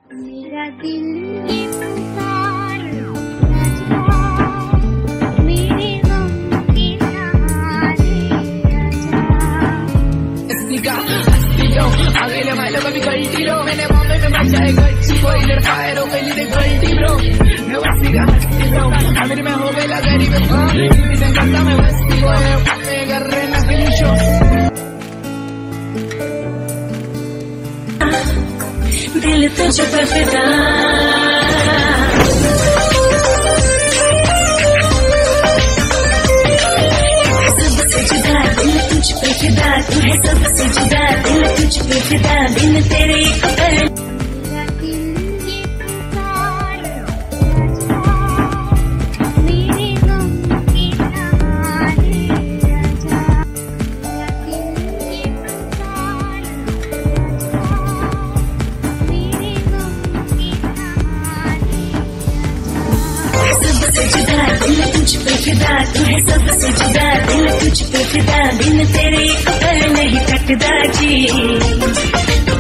मेरा दिल ये पुकार राजा, मेरे गम के सहारे आजा। आगे ले माइलो कभी गलती लो, मैंने बॉम्बे में बचाए गच्ची को, इधर फायर हो गई इधर गलती ब्रो। मैं बस्ती का हस्ती ब्रो, अमीर में हो गई गरीब इसे करता मैं बस्ती को, मैं कर रहे नकली शो। दिल तुझ पे फिदा, सबसे जुदा दिल तुझ पे फिदा, तू है सबसे जुदा दिल तुझ पे फिदा, दिन तेरे एक पर। मेरा दिल ये पुकार राजा, मेरे गम के सहारे आजा। मेरा दिल ये पुकार राजा, मेरे गम के सहारे आजा। सबसे जुदा दिल तुझ पे फिदा, तू है सबसे जुदा दिल तुझ पे फिदा, दिन तेरे एक पर नहीं कटदा जी।